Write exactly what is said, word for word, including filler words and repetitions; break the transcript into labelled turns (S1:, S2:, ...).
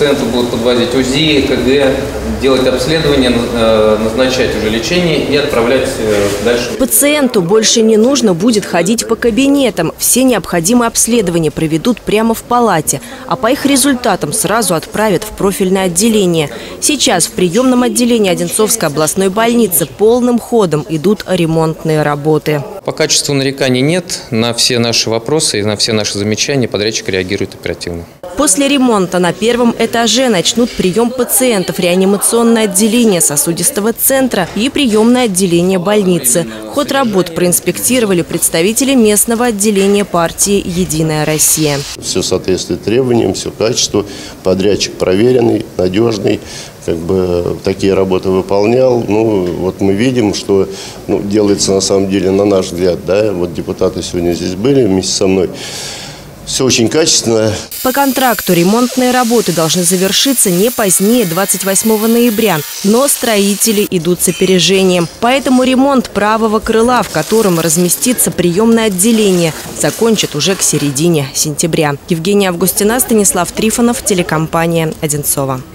S1: пациенту будут подводить УЗИ, КГ, делать обследование, назначать уже лечение и отправлять дальше.
S2: Пациенту больше не нужно будет ходить по кабинетам. Все необходимые обследования проведут прямо в палате, а по их результатам сразу отправят в профильное отделение. Сейчас в приемном отделении Одинцовской областной больницы полным ходом идут ремонтные работы.
S1: По качеству нареканий нет. На все наши вопросы и на все наши замечания подрядчик реагирует оперативно.
S2: После ремонта на первом этаже начнут прием пациентов реанимационное отделение сосудистого центра и приемное отделение больницы. Ход работ проинспектировали представители местного отделения партии «Единая Россия».
S3: Все соответствует требованиям, все качество. Подрядчик проверенный, надежный. Как бы такие работы выполнял. Ну, вот мы видим, что ну, делается на самом деле, на наш взгляд, да, вот депутаты сегодня здесь были вместе со мной. Все очень качественно.
S2: По контракту ремонтные работы должны завершиться не позднее двадцать восьмого ноября, но строители идут с опережением. Поэтому ремонт правого крыла, в котором разместится приемное отделение, закончат уже к середине сентября. Евгения Августина, Станислав Трифонов, телекомпания «Одинцово».